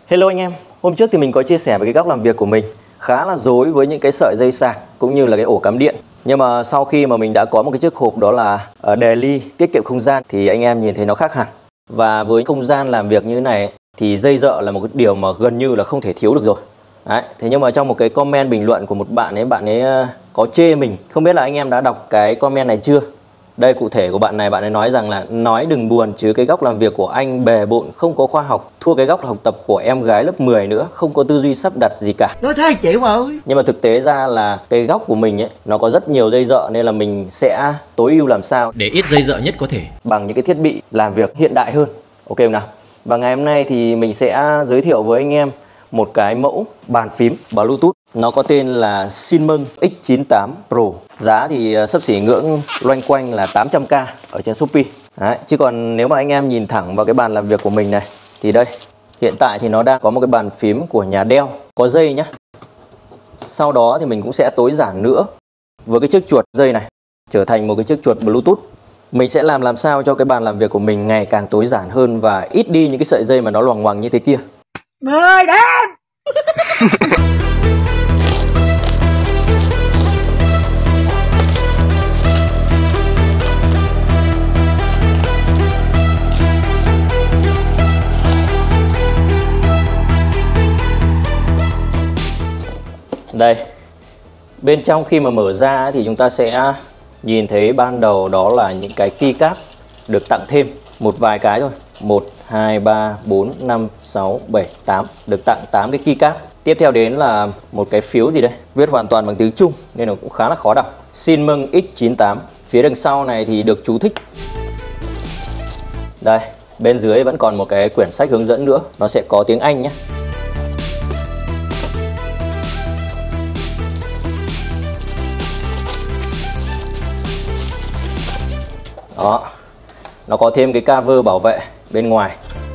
Hello anh em, hôm trước thì mình có chia sẻ về cái góc làm việc của mình khá là rối với những cái sợi dây sạc cũng như là cái ổ cắm điện. Nhưng mà sau khi mà mình đã có một cái chiếc hộp đó là Daily tiết kiệm không gian thì anh em nhìn thấy nó khác hẳn. Và với không gian làm việc như thế này thì dây dợ là một cái điều mà gần như là không thể thiếu được rồi. Đấy, thế nhưng mà trong một cái comment bình luận của một bạn ấy có chê mình. Không biết là anh em đã đọc cái comment này chưa? Đây cụ thể của bạn ấy nói rằng là nói đừng buồn chứ cái góc làm việc của anh bề bộn không có khoa học, thua cái góc học tập của em gái lớp 10 nữa, không có tư duy sắp đặt gì cả. Nói thế chịu rồi. Nhưng mà thực tế ra là cái góc của mình ấy nó có rất nhiều dây dợ nên là mình sẽ tối ưu làm sao để ít dây dợ nhất có thể bằng những cái thiết bị làm việc hiện đại hơn. Ok không nào? Và ngày hôm nay thì mình sẽ giới thiệu với anh em một cái mẫu bàn phím Bluetooth. Nó có tên là Simon X98 Pro. Giá thì xấp xỉ ngưỡng loanh quanh là 800k ở trên Shopee. Đấy, chứ còn nếu mà anh em nhìn thẳng vào cái bàn làm việc của mình này thì đây, hiện tại thì nó đang có một cái bàn phím của nhà Dell có dây nhá. Sau đó thì mình cũng sẽ tối giản nữa với cái chiếc chuột dây này trở thành một cái chiếc chuột Bluetooth. Mình sẽ làm sao cho cái bàn làm việc của mình ngày càng tối giản hơn và ít đi những cái sợi dây mà nó loằng ngoằng như thế kia. Người đến. Đây, bên trong khi mà mở ra thì chúng ta sẽ nhìn thấy ban đầu đó là những cái keycap được tặng thêm một vài cái thôi. 1, 2, 3, 4, 5, 6, 7, 8. Được tặng 8 cái keycap. Tiếp theo đến là một cái phiếu gì đây, viết hoàn toàn bằng tiếng Trung nên nó cũng khá là khó đọc. Simon X98. Phía đằng sau này thì được chú thích. Đây, bên dưới vẫn còn một cái quyển sách hướng dẫn nữa, nó sẽ có tiếng Anh nhé. Đó, nó có thêm cái cover bảo vệ bên ngoài.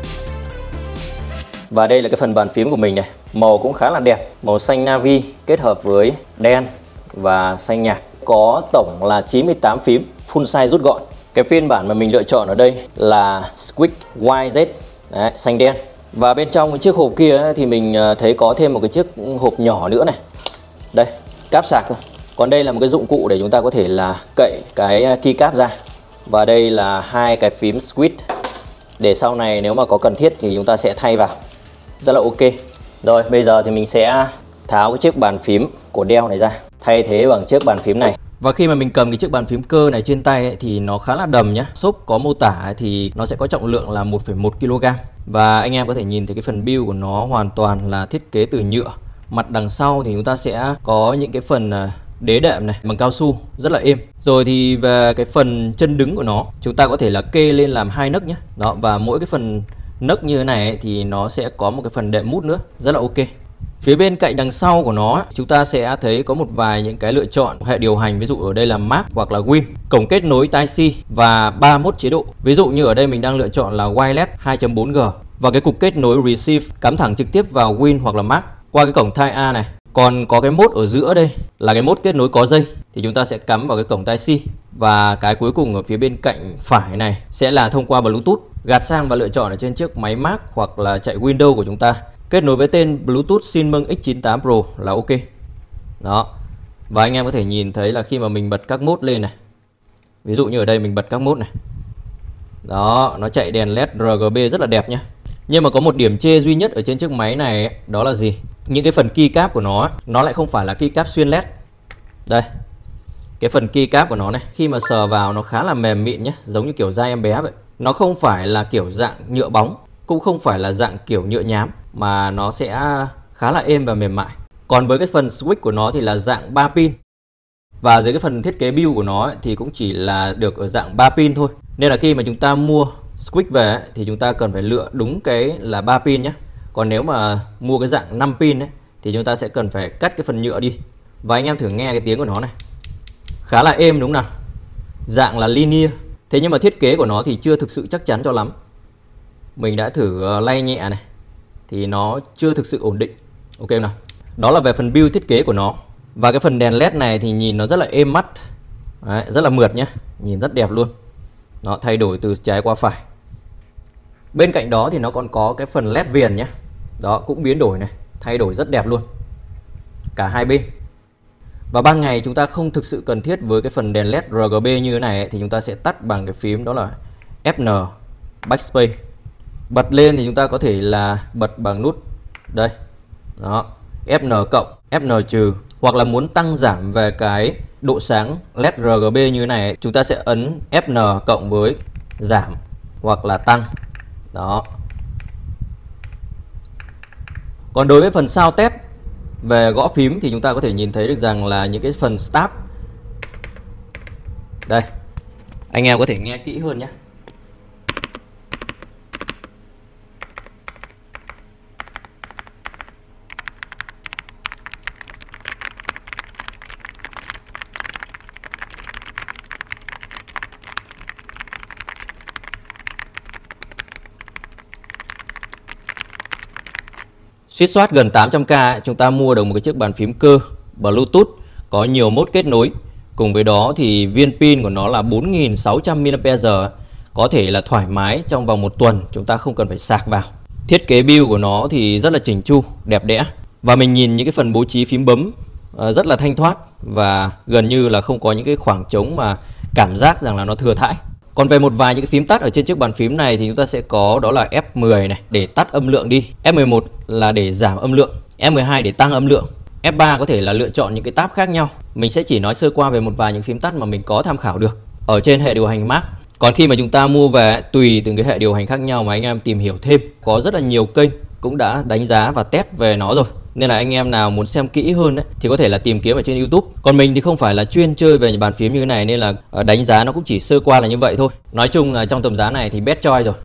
Và đây là cái phần bàn phím của mình này. Màu cũng khá là đẹp, màu xanh navy kết hợp với đen và xanh nhạt. Có tổng là 98 phím, full size rút gọn. Cái phiên bản mà mình lựa chọn ở đây là Squick YZ, đấy, xanh đen. Và bên trong cái chiếc hộp kia thì mình thấy có thêm một cái chiếc hộp nhỏ nữa này. Đây, cáp sạc thôi. Còn đây là một cái dụng cụ để chúng ta có thể là cậy cái keycap ra. Và đây là hai cái phím switch để sau này nếu mà có cần thiết thì chúng ta sẽ thay vào. Rất là ok. Rồi bây giờ thì mình sẽ tháo cái chiếc bàn phím của Dell này ra, thay thế bằng chiếc bàn phím này. Và khi mà mình cầm cái chiếc bàn phím cơ này trên tay ấy, thì nó khá là đầm nhá. Shop có mô tả thì nó sẽ có trọng lượng là 1,1 kg. Và anh em có thể nhìn thấy cái phần build của nó hoàn toàn là thiết kế từ nhựa. Mặt đằng sau thì chúng ta sẽ có những cái phần đế đệm này bằng cao su rất là êm. Rồi thì về cái phần chân đứng của nó chúng ta có thể là kê lên làm hai nấc nhé. Đó, và mỗi cái phần nấc như thế này ấy, thì nó sẽ có một cái phần đệm mút nữa, rất là ok. Phía bên cạnh đằng sau của nó chúng ta sẽ thấy có một vài những cái lựa chọn hệ điều hành, ví dụ ở đây là Mac hoặc là Win, cổng kết nối Type-C và 31 chế độ. Ví dụ như ở đây mình đang lựa chọn là Wireless 2.4G và cái cục kết nối Receive cắm thẳng trực tiếp vào Win hoặc là Mac qua cái cổng Type-A này. Còn có cái mode ở giữa đây là cái mode kết nối có dây thì chúng ta sẽ cắm vào cái cổng Type-C. Và cái cuối cùng ở phía bên cạnh phải này sẽ là thông qua Bluetooth gạt sang và lựa chọn ở trên chiếc máy Mac hoặc là chạy Windows của chúng ta. Kết nối với tên Bluetooth Simon X98 Pro là ok. Đó. Và anh em có thể nhìn thấy là khi mà mình bật các mode lên này. Ví dụ như ở đây mình bật các mode này. Đó, nó chạy đèn LED RGB rất là đẹp nhá. Nhưng mà có một điểm chê duy nhất ở trên chiếc máy này ấy, đó là gì? Những cái phần keycap của nó lại không phải là keycap xuyên LED. Đây. Cái phần keycap của nó này, khi mà sờ vào nó khá là mềm mịn nhé, giống như kiểu da em bé vậy. Nó không phải là kiểu dạng nhựa bóng, cũng không phải là dạng kiểu nhựa nhám, mà nó sẽ khá là êm và mềm mại. Còn với cái phần switch của nó thì là dạng 3 pin. Và dưới cái phần thiết kế build của nó ấy, thì cũng chỉ là được ở dạng 3 pin thôi. Nên là khi mà chúng ta mua switch về ấy, thì chúng ta cần phải lựa đúng cái là 3 pin nhé. Còn nếu mà mua cái dạng 5 pin ấy, thì chúng ta sẽ cần phải cắt cái phần nhựa đi. Và anh em thử nghe cái tiếng của nó này, khá là êm đúng không nào? Dạng là linear. Thế nhưng mà thiết kế của nó thì chưa thực sự chắc chắn cho lắm. Mình đã thử lay nhẹ này thì nó chưa thực sự ổn định. Ok nào. Đó là về phần build thiết kế của nó. Và cái phần đèn LED này thì nhìn nó rất là êm mắt. Đấy, rất là mượt nhé. Nhìn rất đẹp luôn. Nó thay đổi từ trái qua phải. Bên cạnh đó thì nó còn có cái phần LED viền nhé. Đó, cũng biến đổi này, thay đổi rất đẹp luôn cả hai bên. Và ban ngày chúng ta không thực sự cần thiết với cái phần đèn LED RGB như thế này ấy, thì chúng ta sẽ tắt bằng cái phím đó là FN Backspace. Bật lên thì chúng ta có thể là bật bằng nút đây. Đó, FN cộng, FN trừ, hoặc là muốn tăng giảm về cái độ sáng LED RGB như thế này ấy, chúng ta sẽ ấn FN cộng với giảm hoặc là tăng. Đó. Còn đối với phần sound test về gõ phím thì chúng ta có thể nhìn thấy được rằng là những cái phần stop. Đây, anh em có thể nghe kỹ hơn nhé. Suýt soát gần 800k chúng ta mua được một cái chiếc bàn phím cơ Bluetooth có nhiều mốt kết nối. Cùng với đó thì viên pin của nó là 4600 mAh, có thể là thoải mái trong vòng 1 tuần, chúng ta không cần phải sạc vào. Thiết kế build của nó thì rất là chỉnh chu, đẹp đẽ. Và mình nhìn những cái phần bố trí phím bấm rất là thanh thoát và gần như là không có những cái khoảng trống mà cảm giác rằng là nó thừa thãi. Còn về một vài những cái phím tắt ở trên chiếc bàn phím này thì chúng ta sẽ có đó là F10 này để tắt âm lượng đi, F11 là để giảm âm lượng, F12 để tăng âm lượng, F3 có thể là lựa chọn những cái tab khác nhau. Mình sẽ chỉ nói sơ qua về một vài những phím tắt mà mình có tham khảo được ở trên hệ điều hành Mac. Còn khi mà chúng ta mua về tùy từng cái hệ điều hành khác nhau mà anh em tìm hiểu thêm, có rất là nhiều kênh cũng đã đánh giá và test về nó rồi. Nên là anh em nào muốn xem kỹ hơn ấy, thì có thể là tìm kiếm ở trên YouTube. Còn mình thì không phải là chuyên chơi về bàn phím như thế này nên là đánh giá nó cũng chỉ sơ qua là như vậy thôi. Nói chung là trong tầm giá này thì best choice rồi.